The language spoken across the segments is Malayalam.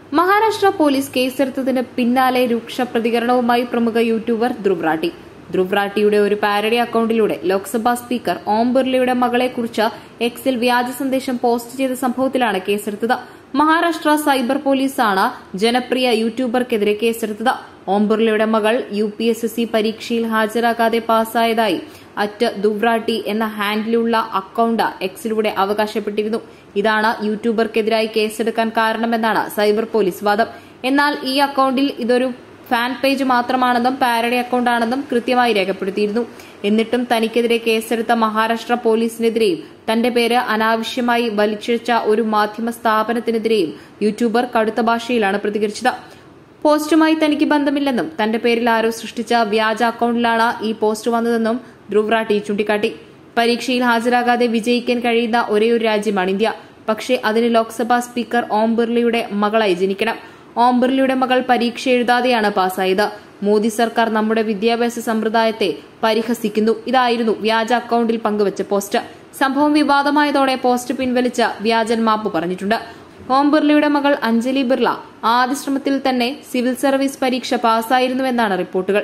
മഹാരാഷ്ട്ര പോലീസ് കേസെടുത്തതിന് പിന്നാലെ രൂക്ഷ പ്രതികരണവുമായി പ്രമുഖ യൂട്യൂബർ ധ്രുവ് റാട്ടി. ധ്രുവ് റാട്ടിയുടെ ഒരു പാരഡി അക്കൌണ്ടിലൂടെ ലോക്സഭാ സ്പീക്കർ ഓം ബിർളയുടെ മകളെക്കുറിച്ച് എക്സിൽ വ്യാജ സന്ദേശം പോസ്റ്റ് ചെയ്ത സംഭവത്തിലാണ് കേസെടുത്തത്. മഹാരാഷ്ട്ര സൈബർ പോലീസാണ് ജനപ്രിയ യൂട്യൂബർക്കെതിരെ കേസെടുത്തത്. ഓം ബിർളയുടെ മകൾ UPSSC പരീക്ഷയിൽ ഹാജരാകാതെ പാസ്സായതായി @ധ്രുവ്റാട്ടി എന്ന ഹാൻഡിലുള്ള അക്കൌണ്ട് എക്സിലൂടെ അവകാശപ്പെട്ടിരുന്നു. ഇതാണ് യൂട്യൂബർക്കെതിരായി കേസെടുക്കാൻ കാരണമെന്നാണ് സൈബർ പോലീസ് വാദം. എന്നാൽ ഈ അക്കൌണ്ടിൽ ഇതൊരു ഫാൻ പേജ് മാത്രമാണെന്നും പാരഡി അക്കൌണ്ടാണെന്നും കൃത്യമായി രേഖപ്പെടുത്തിയിരുന്നു. എന്നിട്ടും തനിക്കെതിരെ കേസെടുത്ത മഹാരാഷ്ട്ര പോലീസിനെതിരെയും തന്റെ പേര് അനാവശ്യമായി വലിച്ചിഴച്ച ഒരു മാധ്യമ സ്ഥാപനത്തിനെതിരെയും യൂട്യൂബർ കടുത്ത ഭാഷയിലാണ് പ്രതികരിച്ചത്. പോസ്റ്റുമായി തനിക്ക് ബന്ധമില്ലെന്നും തന്റെ പേരിൽ ആരോ സൃഷ്ടിച്ച വ്യാജ അക്കൌണ്ടിലാണ് ഈ പോസ്റ്റ് വന്നതെന്നും ധ്രുവ് റാട്ടി ചൂണ്ടിക്കാട്ടി. പരീക്ഷയിൽ ഹാജരാകാതെ വിജയിക്കാൻ കഴിയുന്ന ഒരേയൊരു രാജ്യമാണ് ഇന്ത്യ. പക്ഷേ അതിന് ലോക്സഭാ സ്പീക്കർ ഓം ബിർളയുടെ മകളായി ജനിക്കണം. ഓം ബിർളയുടെ മകൾ പരീക്ഷ എഴുതാതെയാണ് പാസ്സായത്. മോദി സർക്കാർ നമ്മുടെ വിദ്യാഭ്യാസ സമ്പ്രദായത്തെ പരിഹസിക്കുന്നു. ഇതായിരുന്നു വ്യാജ അക്കൌണ്ടിൽ പങ്കുവച്ച പോസ്റ്റ്. സംഭവം വിവാദമായതോടെ പോസ്റ്റ് പിൻവലിച്ച വ്യാജൻ മാപ്പ് പറഞ്ഞിട്ടുണ്ട്. ഓം ബിർളയുടെ മകൾ അഞ്ജലി ബിർള ആദ്യ ശ്രമത്തിൽ തന്നെ സിവിൽ സർവീസ് പരീക്ഷ പാസ്സായിരുന്നുവെന്നാണ് റിപ്പോർട്ടുകൾ.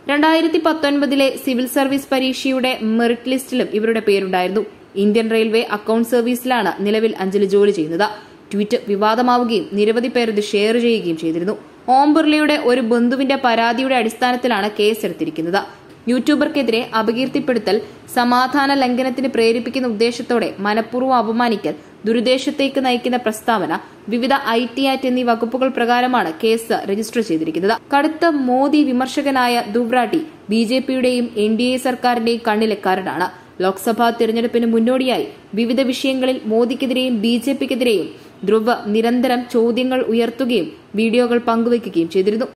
2019 സിവിൽ സർവീസ് പരീക്ഷയുടെ മെറിറ്റ് ലിസ്റ്റിലും ഇവരുടെ പേരുണ്ടായിരുന്നു. ഇന്ത്യൻ റെയിൽവേ അക്കൌണ്ട് സർവീസിലാണ് നിലവിൽ അഞ്ജലി ജോലി ചെയ്യുന്നത്. ട്വീറ്റ് വിവാദമാവുകയും നിരവധി പേർ ഇത് ഷെയർ ചെയ്യുകയും ചെയ്തിരുന്നു. ഓം ബിർളയുടെ ഒരു ബന്ധുവിന്റെ പരാതിയുടെ അടിസ്ഥാനത്തിലാണ് കേസെടുത്തിരിക്കുന്നത്. യൂട്യൂബർക്കെതിരെ അപകീർത്തിപ്പെടുത്തൽ, സമാധാന ലംഘനത്തിന് പ്രേരിപ്പിക്കുന്ന ഉദ്ദേശത്തോടെ മനഃപൂർവ്വം അപമാനിക്കൽ, ദുരുദ്ദേശത്തേക്ക് നയിക്കുന്ന പ്രസ്താവന, വിവിധ IT ആക്ട് എന്നീ വകുപ്പുകൾ പ്രകാരമാണ് കേസ് രജിസ്റ്റർ ചെയ്തിരിക്കുന്നത്. കടുത്ത മോദി വിമർശകനായ ധ്രുവ് റാട്ടി BJPയുടെയും NDA സർക്കാരിന്റെയും കണ്ണിലെക്കാരനാണ്. ലോക്സഭാ തിരഞ്ഞെടുപ്പിന് മുന്നോടിയായി വിവിധ വിഷയങ്ങളിൽ മോദിക്കെതിരെയും BJPക്കെതിരെയും ധ്രുവ് നിരന്തരം ചോദ്യങ്ങൾ ഉയർത്തുകയും വീഡിയോകൾ പങ്കുവയ്ക്കുകയും ചെയ്തിരുന്നു.